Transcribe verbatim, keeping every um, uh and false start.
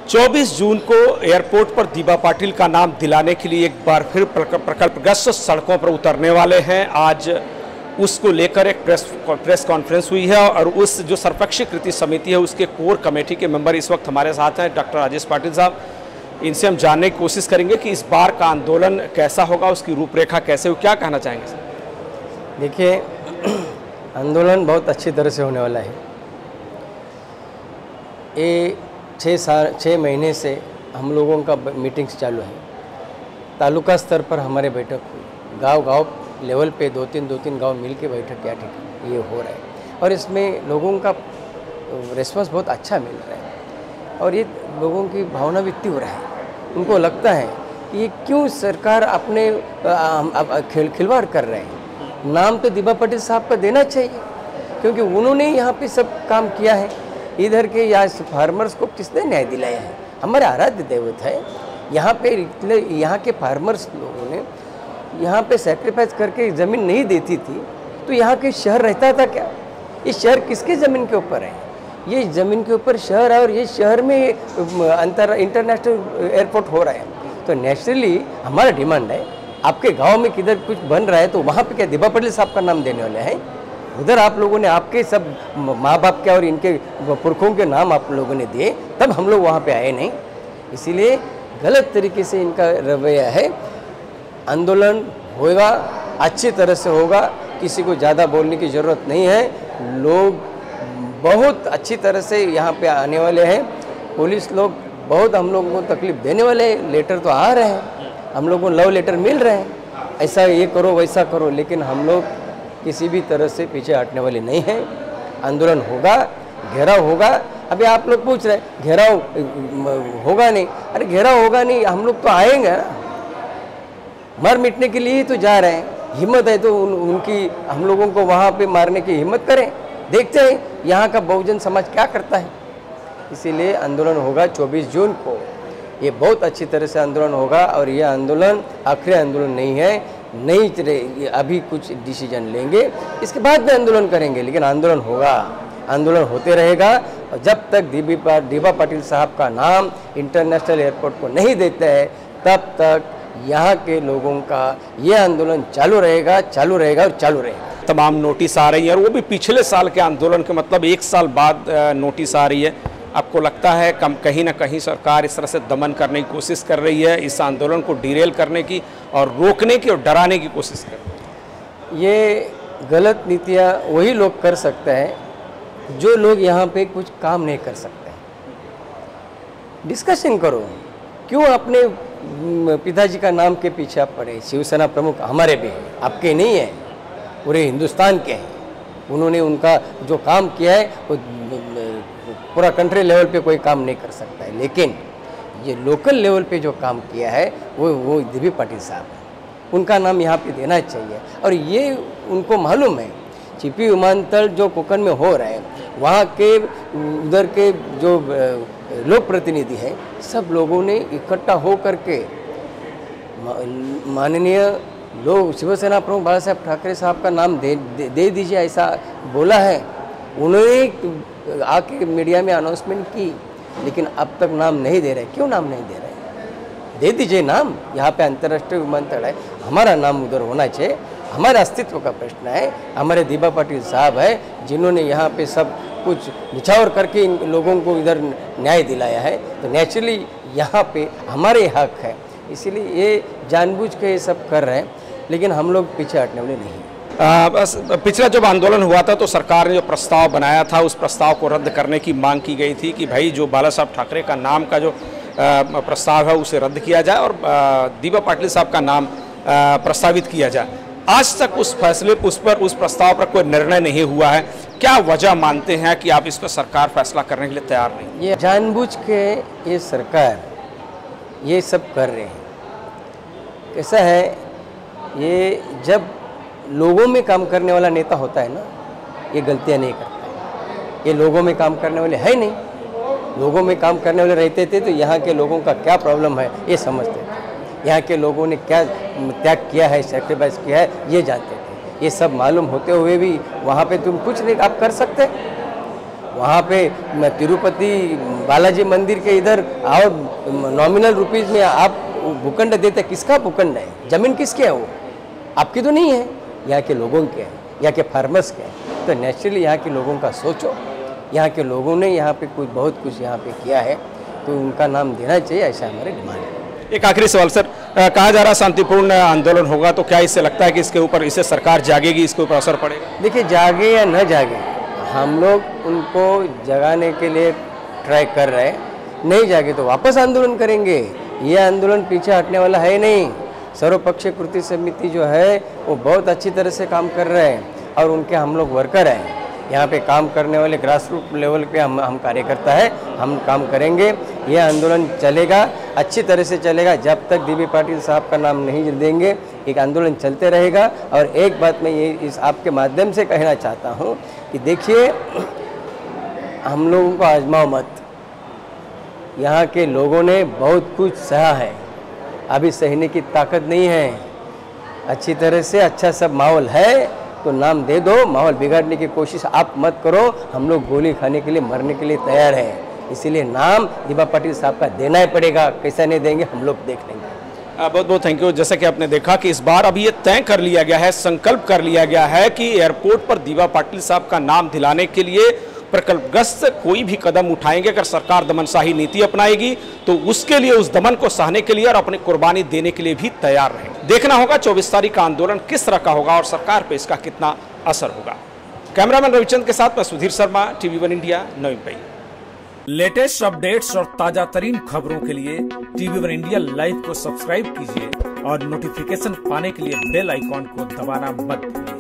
चौबीस जून को एयरपोर्ट पर दीबा पाटिल का नाम दिलाने के लिए एक बार फिर प्रकल्पग्रस्त सड़कों पर उतरने वाले हैं। आज उसको लेकर एक प्रेस प्रेस कॉन्फ्रेंस हुई है और उस जो सर्वपक्षीय कृति समिति है उसके कोर कमेटी के मेंबर इस वक्त हमारे साथ हैं, डॉक्टर राजेश पाटिल साहब। इनसे हम जानने की कोशिश करेंगे कि इस बार का आंदोलन कैसा होगा, उसकी रूपरेखा कैसे हो, क्या कहना चाहेंगे सर? देखिए, आंदोलन बहुत अच्छी तरह से होने वाला है। ये छः साल छः महीने से हम लोगों का मीटिंग्स चालू है। तालुका स्तर पर हमारे बैठक हुई, गांव गांव लेवल पे दो तीन दो तीन गांव मिल के बैठक क्या ठीक ये हो रहा है और इसमें लोगों का रिस्पांस बहुत अच्छा मिल रहा है और ये लोगों की भावना भी तीव्र है। उनको लगता है कि ये क्यों सरकार अपने खिल खिलवाड़ कर रहे हैं। नाम तो दीबा पाटिल साहब का देना चाहिए क्योंकि उन्होंने यहाँ पे सब काम किया है। इधर के या फार्मर्स को किसने न्याय दिलाया है? हमारे आराध्य देवत है। यहाँ पे यहाँ के फार्मर्स लोगों ने यहाँ पे सेक्रीफाइस करके ज़मीन नहीं देती थी तो यहाँ के शहर रहता था क्या? ये शहर किसके ज़मीन के ऊपर है? ये ज़मीन के ऊपर शहर है और ये शहर में अंतर इंटरनेशनल एयरपोर्ट हो रहा है। तो नेचुरली हमारा डिमांड है, आपके गांव में किधर कुछ बन रहा है तो वहाँ पे क्या दीबा पाटिल साहब का नाम देने वाले हैं? उधर आप लोगों ने आपके सब माँ बाप के और इनके पुरखों के नाम आप लोगों ने दिए, तब हम लोग वहाँ पे आए नहीं। इसीलिए गलत तरीके से इनका रवैया है। आंदोलन होगा, अच्छी तरह से होगा, किसी को ज़्यादा बोलने की ज़रूरत नहीं है। लोग बहुत अच्छी तरह से यहाँ पे आने वाले हैं। पुलिस लोग बहुत हम लोगों को तकलीफ देने वाले हैं। लेटर तो आ रहे हैं, हम लोगों को लव लेटर मिल रहे हैं, ऐसा ये करो वैसा करो, लेकिन हम लोग किसी भी तरह से पीछे हटने वाले नहीं हैं। आंदोलन होगा, घेराव होगा। अभी आप लोग पूछ रहे हैं घेराव होगा नहीं, अरे घेराव होगा नहीं, हम लोग तो आएंगे ना, मर मिटने के लिए ही तो जा रहे हैं। हिम्मत है तो उन, उनकी हम लोगों को वहाँ पे मारने की हिम्मत करें। देखते हैं यहाँ का बहुजन समाज क्या करता है। इसीलिए आंदोलन होगा चौबीस जून को। ये बहुत अच्छी तरह से आंदोलन होगा और ये आंदोलन आखिरी आंदोलन नहीं है। नहीं, अभी कुछ डिसीजन लेंगे, इसके बाद में आंदोलन करेंगे, लेकिन आंदोलन होगा, आंदोलन होते रहेगा। और जब तक दीबा दीबा पाटिल साहब का नाम इंटरनेशनल एयरपोर्ट को नहीं देते हैं तब तक यहाँ के लोगों का ये आंदोलन चालू रहेगा, चालू रहेगा और चालू रहेगा। तमाम नोटिस आ रही है और वो भी पिछले साल के आंदोलन के मतलब एक साल बाद नोटिस आ रही है। आपको लगता है कम कहीं ना कहीं सरकार इस तरह से दमन करने की कोशिश कर रही है, इस आंदोलन को डिरेल करने की और रोकने की और डराने की कोशिश कर रही है? ये गलत नीतियाँ वही लोग कर सकते हैं जो लोग यहाँ पे कुछ काम नहीं कर सकते। डिस्कशन करो, क्यों अपने पिताजी का नाम के पीछे आप पड़े? शिवसेना प्रमुख हमारे भी हैं, आपके नहीं है, पूरे हिंदुस्तान के हैं। उन्होंने उनका जो काम किया है वो पूरा कंट्री लेवल पे कोई काम नहीं कर सकता है, लेकिन ये लोकल लेवल पे जो काम किया है वो वो दीबा पाटिल साहब है। उनका नाम यहाँ पे देना चाहिए और ये उनको मालूम है। चिपी विमानतल जो कोकन में हो रहा है, वहाँ के उधर के जो लोक प्रतिनिधि हैं सब लोगों ने इकट्ठा हो करके माननीय लोग शिवसेना प्रमुख बाला साहब ठाकरे साहब का नाम दे दे, दे दीजिए ऐसा बोला है। उन्होंने आके मीडिया में अनाउंसमेंट की, लेकिन अब तक नाम नहीं दे रहे। क्यों नाम नहीं दे रहे? दे दीजिए नाम। यहाँ पे अंतर्राष्ट्रीय विमानतल है, हमारा नाम उधर होना चाहिए। हमारे अस्तित्व का प्रश्न है। हमारे दीबा पाटिल साहब है जिन्होंने यहाँ पे सब कुछ निछावर करके इन लोगों को इधर न्याय दिलाया है, तो नेचुरली यहाँ पे हमारे हक है। इसीलिए ये जानबूझ के ये सब कर रहे हैं, लेकिन हम लोग पीछे हटने वाले नहीं हैं। आ, बस पिछला जब आंदोलन हुआ था तो सरकार ने जो प्रस्ताव बनाया था उस प्रस्ताव को रद्द करने की मांग की गई थी कि भाई जो बाला साहब ठाकरे का नाम का जो आ, प्रस्ताव है उसे रद्द किया जाए और दीबा पाटिल साहब का नाम आ, प्रस्तावित किया जाए। आज तक उस फैसले उस पर उस प्रस्ताव पर कोई निर्णय नहीं हुआ है। क्या वजह मानते हैं कि आप इस पर सरकार फैसला करने के लिए तैयार नहीं? ये जानबूझ के ये सरकार ये सब कर रहे हैं। कैसा है, ये जब लोगों में काम करने वाला नेता होता है ना, ये गलतियां नहीं करता है। ये लोगों में काम करने वाले है नहीं। लोगों में काम करने वाले रहते थे तो यहाँ के लोगों का क्या प्रॉब्लम है ये समझते थे। यहाँ के लोगों ने क्या त्याग किया है, सेक्रीफाइस किया है, ये जानते थे। ये सब मालूम होते हुए भी वहाँ पे तुम कुछ नहीं आप कर सकते। वहाँ पे तिरुपति बालाजी मंदिर के इधर और नॉमिनल रुपीज़ में आप भूखंड देते, किसका भूखंड है? ज़मीन किसके है? वो आपकी तो नहीं है, यहाँ के लोगों के है, यहाँ के फार्मर्स के है। तो नेचुरली यहाँ के लोगों का सोचो, यहाँ के लोगों ने यहाँ पे कुछ बहुत कुछ यहाँ पे किया है, तो उनका नाम देना चाहिए, ऐसा हमारे डिमांड है। एक आखिरी सवाल सर, कहा जा रहा शांतिपूर्ण आंदोलन होगा, तो क्या इससे लगता है कि इसके ऊपर इससे सरकार जागेगी, इसके ऊपर असर पड़ेगा? देखिए, जागे या न जागे, हम लोग उनको जगाने के लिए ट्राई कर रहे हैं। नहीं जागे तो वापस आंदोलन करेंगे। ये आंदोलन पीछे हटने वाला है नहीं। सर्वपक्षीय कृति समिति जो है वो बहुत अच्छी तरह से काम कर रहे हैं और उनके हम लोग वर्कर हैं। यहाँ पे काम करने वाले ग्रास रूट लेवल पे हम हम कार्यकर्ता है, हम काम करेंगे। ये आंदोलन चलेगा, अच्छी तरह से चलेगा। जब तक डी बी पाटिल साहब का नाम नहीं देंगे, एक आंदोलन चलते रहेगा। और एक बात मैं ये इस आपके माध्यम से कहना चाहता हूँ कि देखिए, हम लोगों को आजमाओ मत। यहाँ के लोगों ने बहुत कुछ सहा है, अभी सहने की ताकत नहीं है। अच्छी तरह से अच्छा सब माहौल है तो नाम दे दो, माहौल बिगाड़ने की कोशिश आप मत करो। हम लोग गोली खाने के लिए, मरने के लिए तैयार हैं। इसीलिए नाम दीपा पाटिल साहब का देना ही पड़ेगा। कैसा नहीं देंगे हम लोग देख लेंगे। बहुत बहुत थैंक यू। जैसा कि आपने देखा कि इस बार अभी ये तय कर लिया गया है, संकल्प कर लिया गया है कि एयरपोर्ट पर दीपा पाटिल साहब का नाम दिलाने के लिए प्रकल्पग्रस्त कोई भी कदम उठाएंगे। अगर सरकार दमनशाही नीति अपनाएगी तो उसके लिए, उस दमन को सहने के लिए और अपनी कुर्बानी देने के लिए भी तैयार रहेंगे। देखना होगा चौबीस तारीख का आंदोलन किस तरह का होगा और सरकार पे इसका कितना असर होगा। कैमरामैन रविचंद के साथ मैं Sudhir Sharma, TV one India, नई मुंबई। लेटेस्ट अपडेट्स और ताजा तरीन खबरों के लिए टीवी वन इंडिया लाइव को सब्सक्राइब कीजिए और नोटिफिकेशन पाने के लिए बेल आइकॉन को दबाना मत भूलिए।